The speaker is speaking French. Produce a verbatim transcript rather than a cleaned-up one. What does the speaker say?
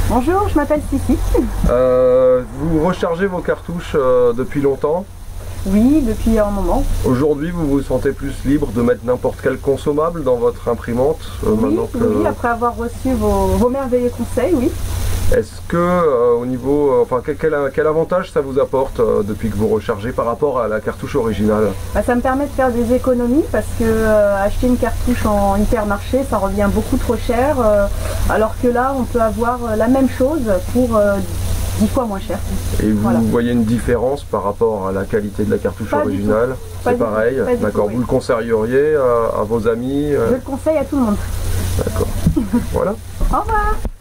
Bonjour, je m'appelle Sissi. Euh, vous rechargez vos cartouches euh, depuis longtemps? Oui, depuis un moment. Aujourd'hui, vous vous sentez plus libre de mettre n'importe quel consommable dans votre imprimante euh, Oui, maintenant que... oui, après avoir reçu vos, vos merveilleux conseils, oui. Est-ce que euh, au niveau, euh, enfin quel, quel avantage ça vous apporte euh, depuis que vous rechargez par rapport à la cartouche originale? Bah, ça me permet de faire des économies parce que euh, acheter une cartouche en hypermarché, ça revient beaucoup trop cher, euh, alors que là, on peut avoir euh, la même chose pour euh, dix fois moins cher. Et vous Voilà. voyez une différence par rapport à la qualité de la cartouche Pas du originale? Pas C'est du pareil, tout, pas du d'accord. tout, oui. Vous le conseilleriez à, à vos amis? euh, Je le conseille à tout le monde. D'accord. Voilà. Au revoir.